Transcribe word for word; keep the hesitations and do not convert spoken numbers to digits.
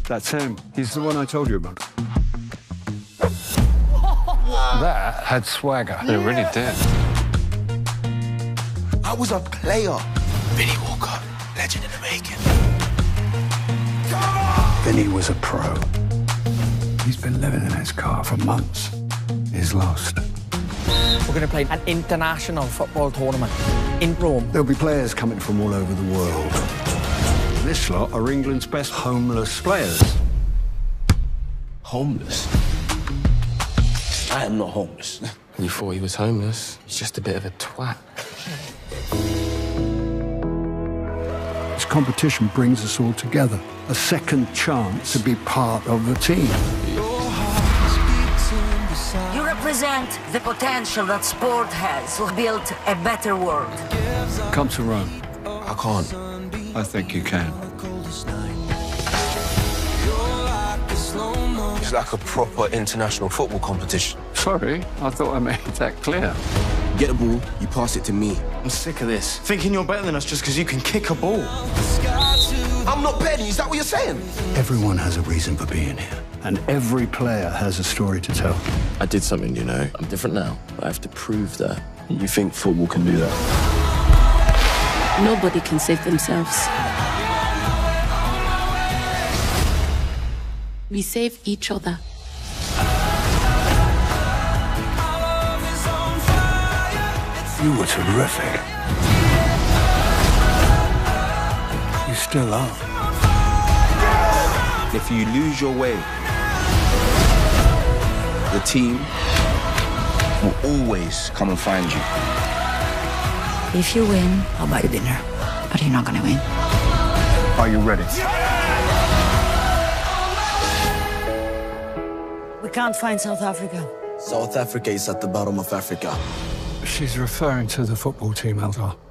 That's him. He's the one I told you about. That had swagger. It really did. I was a player. Vinny Walker, legend in the making. Vinny was a pro. He's been living in his car for months. He's lost. We're going to play an international football tournament in Rome. There'll be players coming from all over the world. This lot are England's best homeless players. Homeless? I am not homeless. You thought he was homeless. He's just a bit of a twat. This competition brings us all together. A second chance to be part of the team. You represent the potential that sport has to build a better world. Come to Rome. I can't. I think you can. It's like a proper international football competition. Sorry, I thought I made that clear. Get the ball, you pass it to me. I'm sick of this. Thinking you're better than us just because you can kick a ball. I'm not Benny, is that what you're saying? Everyone has a reason for being here, and every player has a story to tell. I did something, you know. I'm different now, but I have to prove that. You think football can do that? Nobody can save themselves. We save each other. You were terrific. You still are. If you lose your way, the team will always come and find you. If you win, I'll buy you dinner. But you're not gonna win. Are you ready? We can't find South Africa. South Africa is at the bottom of Africa. She's referring to the football team, Eldar.